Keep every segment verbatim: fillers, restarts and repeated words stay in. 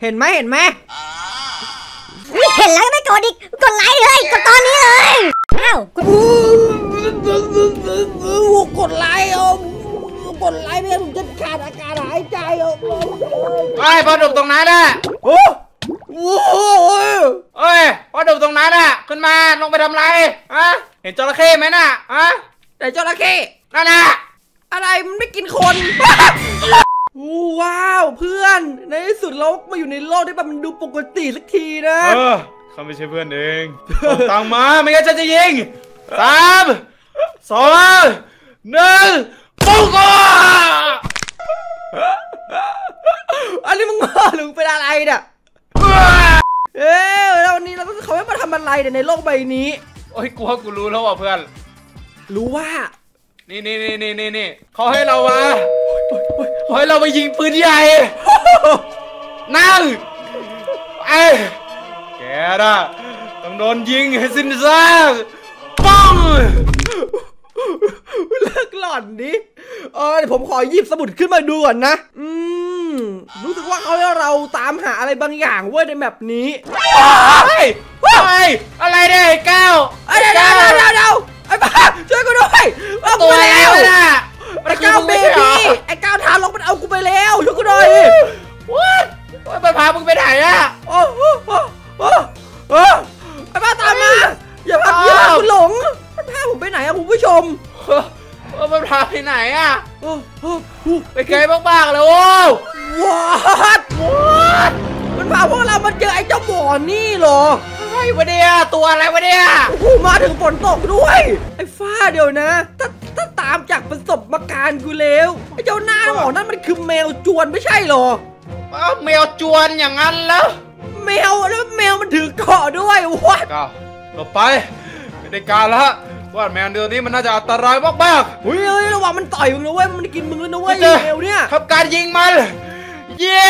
เห็นไหมเห็นไหมเห็นแล้วไม่กดอีกกดไลค์เลยกดตอนนี้เลยอ้าวกดไลค์อ่ะกดไลค์ไม่งั้นผมจะขาดอากาศหายใจอ่ะไอ้พอดุบตรงนั้นน่ะโอ้โหเอ้ยพอดุบตรงนั้นน่ะขึ้นมาลงไปทำไรฮะเห็นจระเข้ไหมน่ะฮะแต่จระเข้นั่นน่ะอะไรมันไม่กินคนว้าวเพื่อนในที่สุดเรามาอยู่ในโลกที่แบบมันดูปกติสักทีนะเออเขาไม่ใช่เพื่อนเองเอาตังมาไม่งั้นฉันจะยิงสามสองหนึ่งปุ๊กอ่ะอันนี้มึงมาหรือเป็นอะไรเนี่ยเอ๊ะแล้ววันนี้เราเขาไม่มาทำอะไรในโลกใบนี้โอ้ยกูว่ากูรู้แล้วว่ะเพื่อนรู้ว่านี่นี่นี่นี่นี่นี่เขาให้เรามาเขาให้เราไปยิงปืนใหญ่นั่งไอ้แกน่ะต้องโดนยิงให้สิ้นซากปังเลิกหล่อนดิเออเดี๋ยวผมขอหยิบสมุดขึ้นมาดูก่อนนะอืมรู้สึกว่าเขาให้เราตามหาอะไรบางอย่างเว้ยในแมปนี้เฮ้ยเฮ้ยอะไรเนี่ยไอ้ก้าวไอ้เดี๋ยวเดี๋ยวเดี๋ยวเดี๋ยวไอ้บ้าช่วยกูด้วยเอากูไปแล้วไอ้ก้าวเบบี้ไอ้ก้าวทารกมันเอากูไปแล้วช่วยกูหน่อยวัดไปพามึงไปไหนอะโอ้โหโอ้โหไอ้บ้าตามมาอย่าพาอย่าพากูหลงมันพาผมไปไหนอะคุณผู้ชมเออมันพาไปไหนอะไปไกลมากๆเลยโอ้วัดวัดมันพาพวกเรามาเจอไอ้เจ้าหมอนี่เหรอไอ้วะเนี่ยตัวอะไรวะเนี่ยโอ้โหมาถึงฝนตกด้วยไอ้ฟ้าเดี๋ยวนะถ้าถ้าตามจากประสบการณ์กูแล้วไอ้เจ้าหน้าหมอนั่นมันคือแมวจวนไม่ใช่หรอแมวจวนอย่างนั้นแล้วแมวแล้วแมวมันถือเกาะด้วยวัดก็หลบไปไม่ได้การละว่าแมวเดือนนี้มันน่าจะอันตรายมากๆเฮ้ยระวังมันต่อยมึงนะเว้ยมันกินมึงแล้วนะเว้ยแมวเนี่ยทำการยิงมันเย้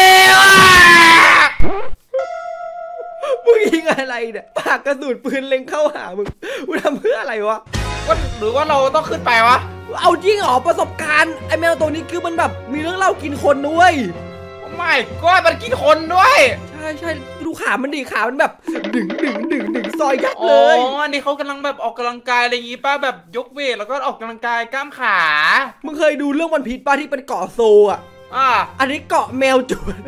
มึงยิงอะไรเนี่ยปากกระสุนปืนเล็งเข้าหามึงมึงทำเพื่ออะไรวะว่าหรือว่าเราต้องขึ้นไปวะเอาจริงเหรอประสบการณ์ไอ้แมวตัวนี้คือมันแบบมีเรื่องเล่ากินคนด้วยไม่ก็มันกินคนด้วยใช่ใช่ดูขามันดีขามันแบบดึงดึงดึงดึงซอยยับเลยอ๋ออันนี้เขากำลังแบบออกกำลังกายอะไรอย่างงี้ป้าแบบยกเวทแล้วก็ออกกำลังกายกล้ามขามึงเคยดูเรื่องวันพีชป้าที่เป็นเกาะโซอ่ะอ่าอันนี้เกาะแมวจุด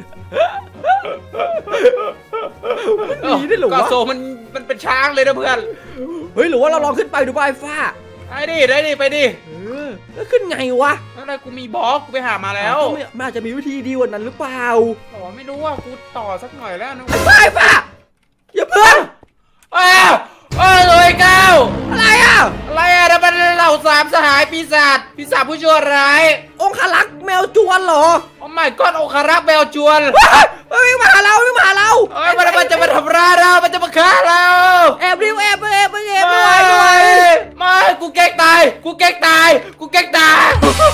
นี่ได้หรอวะเกาะโซมันมันเป็นช้างเลยนะเพื่อนเฮ้ยหรือว่าเราลองขึ้นไปดูไอ้ฟ้าได้ดิได้ดิไปดิแล้วขึ้นไงวะอะไรกูมีบล็อกกูไปหามาแล้วมันอาจจะมีวิธีดีกว่านั้นหรือเปล่าอ๋อไม่รู้ว่ากูต่อสักหน่อยแล้วนะไอ้ฟ้าไอ้ฟ้าอย่าเพิ่งอ้าวเอ้ยเลยก้าวอะไรอ่ะอะไรอ่ะนั่นมันเหล่าสามสหายปีศาจปีศาจผู้ชั่วร้ายองคลักษ์แมวจวนเหรอโอ้ไม่ก้อนองครักษ์แมวจวนเฮ้ยมาหาเรามาหาเราเอ้ยมันมันจะมาทำร้ายเรามันจะมาฆ่าเราแอบดิวแอบแอบแอบไม่ไหวไม่ไหวไม่กูแกล้งตายกูแกล้งตายกูแกล้งตาย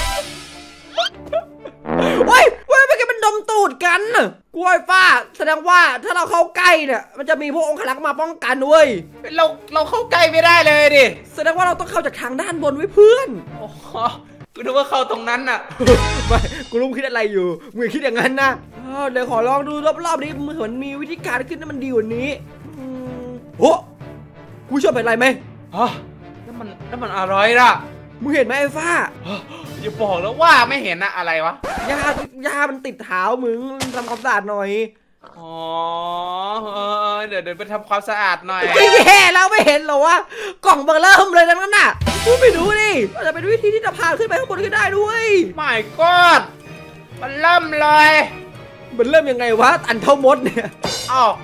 เฮ้ยเฮ้ยเมื่อกี้มันดมตูดกันกล้วยฟ้าแสดงว่าถ้าเราเข้าใกล้เนี่ยมันจะมีพวกองครักษ์มาป้องกันเว้ยเราเราเข้าใกล้ไม่ได้เลยดิแสดงว่าเราต้องเข้าจากทางด้านบนไว้เพื่อนโอ้กูนึกว่าเข้าตรงนั้นน่ะไม่กูรู้คิดอะไรอยู่มึงคิดอย่างนั้นนะเดี๋ยวขอลองดูรอบๆนี้เหมือนมีวิธีการขึ้นให้มันดีกว่านี้โอ้กูชอบเป็นอะไรไหมฮะนั่นมันนั่นมันอะไรล่ะมึงเห็นไหมไอ้ฟ้าอย่าบอกแล้วว่าไม่เห็นนะอะไรวะยายามันติดเท้ามึงทำความสะอาดหน่อยอ๋อเดี๋ยวเดี๋ยวไปทำความสะอาดหน่อยแย่แล้วไม่เห็นหรอวะกล่องเบอร์เริ่มเลยนั่นน่ะพูดไปดูดิอาจจะเป็นวิธีที่จะพาขึ้นไปข้างบนก็ได้ด้วยไม่ก็มันเริ่มเลยมันเริ่มยังไงวะอันเท่ามดเนี่ยอ้าว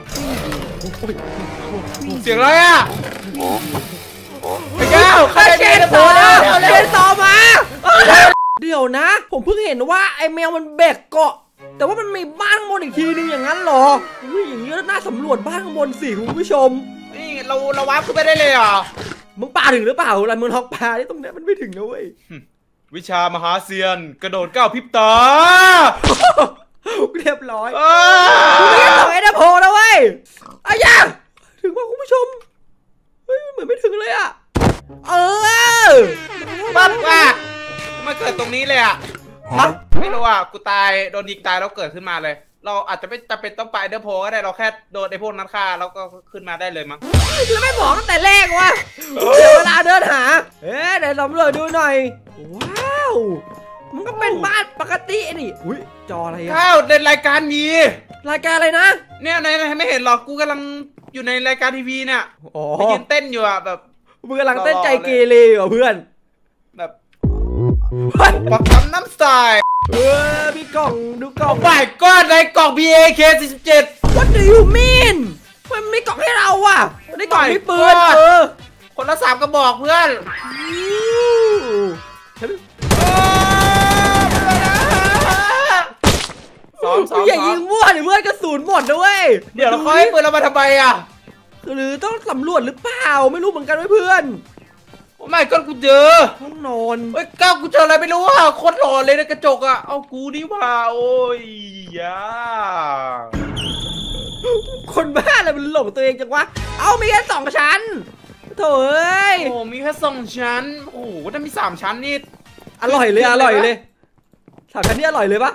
เสียงอะไรอ่ะเจ้าข้าเชนต่อเชนต่อมาเดี๋ยวนะผมเพิ่งเห็นว่าไอ้แมวมันแบกเกาะแต่ว่ามันมีบ้านข้างบนอีกทีนึงอย่างนั้นหรออย่างนี้น่าสำรวจบ้านข้างบนสิคุณผู้ชมนี่เราเราวาร์ปขึ้นไปได้เลยเหรอมึงปาถึงหรือเปล่าอะไรมึงล็อกปาที่ตรงนี้มันไม่ถึงนะเว้ยวิชามหาเซียนกระโดดก้าวพริบตาเรียบร้อยไม่ได้ต่อไอ้ดาโพนะเว้ยอ้ยาถึงว่าคุณผู้ชมเฮ้ยเหมือนไม่ถึงเลยอ่ะเออปั๊บว่ะมาเกิดตรงนี้เลยอ่ะไม่รู้อ่ะกูตายโดนยิงตายแล้วเกิดขึ้นมาเลยเราอาจจะไม่จำเป็นต้องไปเดอร์โพก็ได้เราแค่โดนไอ้พวกนั้นฆ่าแล้วก็ขึ้นมาได้เลยมั้งแล้วไม่บอกตั้งแต่แรกวะเดี๋ยวเวลาเดินหาเอ๊ะเดี๋ยวสำรวจดูหน่อยว้าวมันก็เป็นบ้านปกตินี่อุ้ยจออะไรอะข้าวในรายการมีรายการอะไรนะเนี่ยในไม่เห็นหรอกกูกำลังอยู่ในรายการทีวีเนี่ยอ๋อไปยืนเต้นอยู่อะแบบมึงกำลังเต้นใจเกเรเหรอเพื่อนแบบปักคำน้ำใสเออมีกล่องดูกล่องฝ่ายก้อนในกล่อง บี เอ เค สี่สิบเจ็ด What do you mean มันไม่กล่องให้เราอ่ะในกล่องมีปืนเออคนละสามกระบอกเพื่อนสองสองอย่ายิงมั่วเดี๋ยวเพื่อนกระสุนหมดนะเว้ยเดี๋ยวเราค่อยปืนเรามาทำไมอ่ะหรือต้องสำรวจหรือเปล่าไม่รู้เหมือนกันเพื่อนโอ้ไม่ก้อนกูเจอห้องนอนเฮ้ยก้าวกูเจออะไรไม่รู้อ่ะโคตรหล่อเลยในกระจกอ่ะเอากูดิว่าโอ้ยยาคนบ้าอะไรมันหลงตัวเองจังวะเอามีแค่สองชั้นโถ่เอ้ยโอ้มีแค่สองชั้นโอ้โหถ้ามีสามชั้นนี่อร่อยเลยอร่อยเลยสามชั้นนี่อร่อยเลยปะ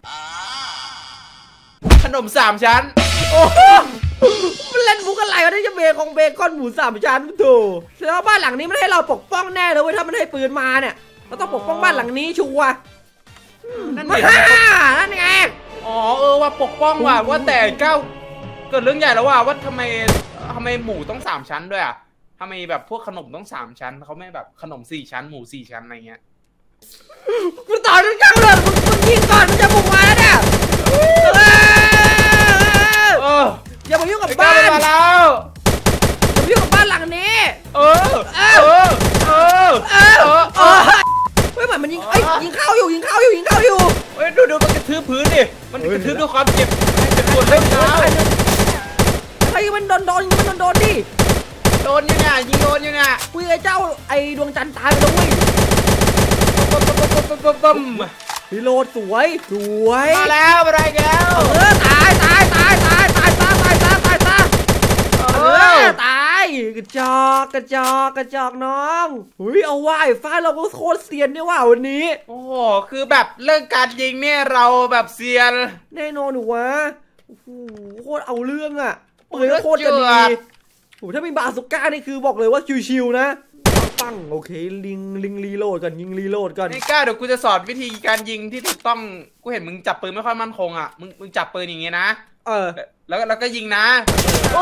ขนมสามชั้นโอ้โหมันเล่นมุกอะไรวะที่จะเบคองเบคอนหมูสามชั้นโถ่แสดงว่าบ้านหลังนี้มันให้เราปกป้องแน่เลยเว้ยถ้ามันให้ปืนมาเนี่ยเราต้องปกป้องบ้านหลังนี้ชัวร์นั่นมาเองนั่นไงอ๋อเออว่าปกป้องว่ะว่าแต่ก้าวเกิดเรื่องใหญ่แล้วว่าว่าทำไมทำไมหมูต้องสามชั้นด้วยอ่ะทำไมแบบพวกขนมต้องสามชั้นเขาไม่แบบขนมสี่ชั้นหมูสี่ชั้นอะไรเงี้ยกูต่อจนกลางเลยมึงมึงยิงก่อนมันจะบุกมาแล้วเนี่ยเออเอออย่ามายุ่งกับไอ้ก้าบ้าวน มาแล้วอย่ามายุ่งกับบ้านหลังนี้เออเออเออเออเออเออเฮ้ยเหมือนมันยิงเอ้ยยิงเข้าอยู่ยิงเข้าอยู่ยิงเข้าอยู่เฮ้ยดูดูมันกระทืบพื้นดิมันกระทืบด้วยความเจ็บเจ็บปวดเล็บเท้าใครมันโดนโดนมันโดนโดนดิโดนอยู่เนี่ยยิงโดนอยู่เนี่ยคุยไอ้เจ้าไอ้ดวงจันทร์ตายไปแล้วเว้ยปั๊มปั๊มปั๊มปั๊มปั๊มปั๊มรีโหลดสวยสวยมาแล้วมาได้แล้วเออตายตายตายตายตายตายตายตายตายตายเออตายกระจอกกระจอกกระจอกน้องหุยเอาว่าไอ้ฟ้าเราก็โคตรเซียนเนี่ยว่าวันนี้โอ้โหคือแบบเรื่องการยิงเนี่ยเราแบบเซียนแน่นอนหนูวะโอ้โหโคตรเอาเรื่องอ่ะโอ้ปืยนโคตรจะดีเจือดโอ้โหถ้ามีบาสุก้านี่คือบอกเลยว่าชิวๆนะปังโอเคลิงลิงรีโหลดก่อนยิงรีโหลดก่อนนี่ก้าเดี๋ยวกูจะสอนวิธีการยิงที่ถูกต้องกูเห็นมึงจับปืนไม่ค่อยมั่นคงอ่ะมึงมึงจับปืนอย่างเงี้ยนะเออแล้วแล้วก็ยิงนะโอ้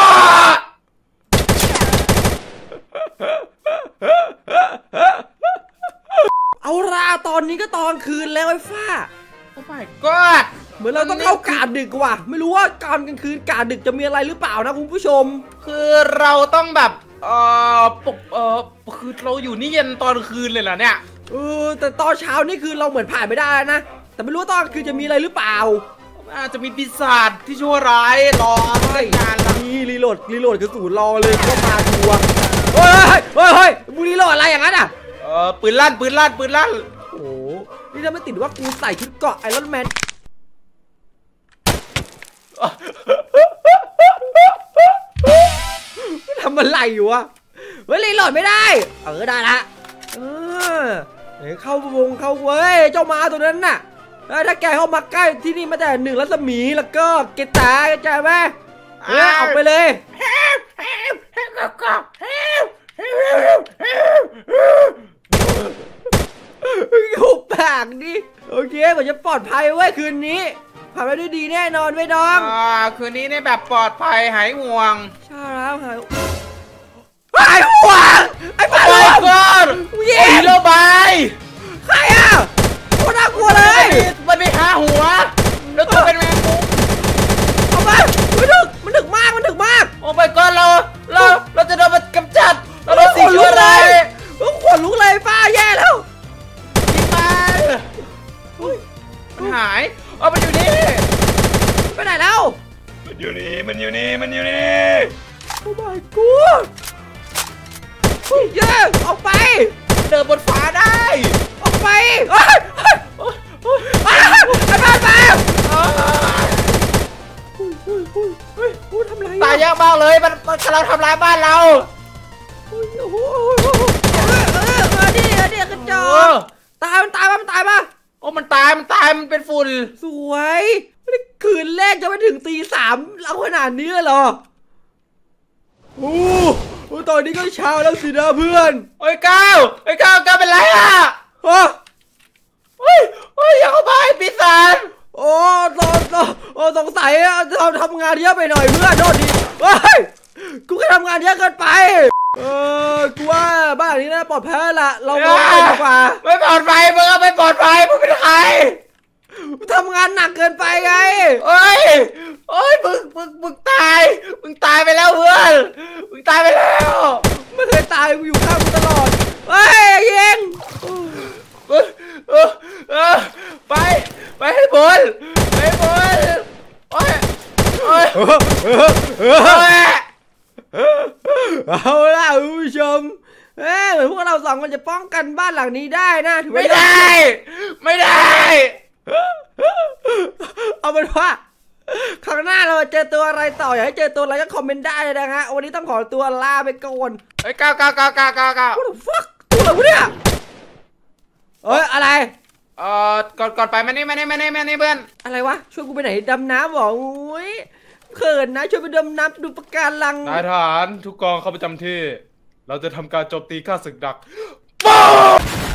เอาล่ะตอนนี้ก็ตอนคืนแล้วไอ้ฟ้าโอ้ my god เหมือนเราต้องเข้ากาดดึกว่ะไม่รู้ว่าการกลางคืนกาดดึกจะมีอะไรหรือเปล่านะคุณผู้ชมคือเราต้องแบบเอ่อปกเอ่อคือเราอยู่นี่เย็นตอนคืนเลยเหรอเนี่ยเออแต่ตอนเช้านี่คือเราเหมือนผ่านไม่ได้นะแต่ไม่รู้ว่าตอนกลางคืนจะมีอะไรหรือเปล่าอาจจะมีปีศาจที่ชั่วร้ายรอเล่นงานเรานี่รีโหลดรีโหลดกระสุนรอเลยเข้ามาทัวร์เฮ้ยเฮ้ยเฮ้ยมึงรีโหลดอะไรอย่างนั้นอ่ะเออปืนลั่นปืนลั่นปืนลั่นโอ้โหนี่ถ้าไม่ติดว่ากูใส่ชุดเกราะไอรอนแมนทำอะไรอยู่วะเฮ้ยรีโหลดไม่ได้เออได้ละเออเฮ้ยเข้าวงเข้าเว้ยเจ้ามาตัวนั้นน่ะถ้าแกเข้ามาใกล้ที่นี่มาแต่หนึ่งรัศมีแล้วก็เกตาเข้าใจไหมเออออกไปเลยหุบปากดิโอเคผมจะปลอดภัยเว้ยคืนนี้ผ่านไปด้วยดีแน่นอนเว้ยน้องอ่าคืนนี้เนี่ยแบบปลอดภัยหายห่วงใช่แล้วหายหายห่วงไอ้ปลาโอ้ลยมก้อนเย็โอ้ยนโลบายใครอ่ะโคตรน่ากลัวเลยมันไม่หาหัวแล้วตัวเป็นแมงมุมเอามามันดึกมันดึกมากมันดึกมากโอ้ยก้อนเราเราเราจะโดนมันกำจัดเราโดนสิ่งชั่วร้ายขนลุกเลยป้าแย่แล้วยิงมันมันหายเอามันอยู่นี่ไปไหนแล้วมันอยู่นี่มันอยู่นี่มันอยู่นี่โอ้ my god เย้ออกไปเดินบนฟ้าได้ออกไปเฮ้ยเฮ้ยเฮ้ยเฮ้ยไอ้บ้านมาเฮ้ยเฮ้ยเฮ้ยเฮ้ยเฮ้ยทำไรตายยากมากเลยมันมันกำลังทำลายบ้านเราโอ้โหโอ้โหเออเออเออดิเออดิกระจอกตายมันตายป่ะมันตายป่ะโอ้มันตายมันตายมันเป็นฝุ่นสวยไม่ได้คืนแรกจะไปถึงตีสามเราขนาดนี้เหรอโอ้โหตอนนี้ก็เช้าแล้วสินะเพื่อนโอ้ยก้าวโอ้ยก้าวก้าวเป็นไรอ่ะฮะโอ้ยโอ้ยอย่าเข้าไปปีศาจโอ้ตอนตอนโอ้สงสัยเราทำงานเยอะไปหน่อยเพื่อนโทษดีเฮ้ยกูแค่ทำงานเยอะเกินไปเออกูว่าบ้านนี้น่าปลอดภัยละเราลงไปดีกว่าไม่ปลอดภัยมึงไม่ปลอดภัยมึงเป็นใครทำงานหนักเกินไปไงโอ้ยโอ้ยมึงมึงมึงตายมึงตายไปแล้วเพื่อนมึงตายไปแล้วไม่เคยตายกูอยู่ข้างมึงตลอดเฮ้ยยิงเออเออเออไปไปให้บนไปให้บนโอ้ยโอ้ยโอ้ยเอาล่ะคุณผู้ชมเอ้เหมือนพวกเราสองคนจะป้องกันบ้านหลังนี้ได้นะถือไม่ได้ไม่ได้เอาเป็นว่าครั้งหน้าเราเจอตัวอะไรต่ออยากให้เจอตัวอะไรก็คอมเมนต์ได้เลยนะฮะวันนี้ต้องขอตัวลาไปก่อนไอ้ก้าวก้าวก้าวก้าวก้าวก้าว What the fuck ตัวอะไรวะเนี่ยเอ้ยอะไรเอ่อก่อนก่อนไปมานี่มานี่มานี่มานี่เพื่อนอะไรวะช่วยกูไปไหนดำน้ำบอกอุ้ยเขินนะช่วยไปดำน้ำดูปะการังนายทหารทุกกองเข้าประจำที่เราจะทำการโจมตีข้าศึกดัก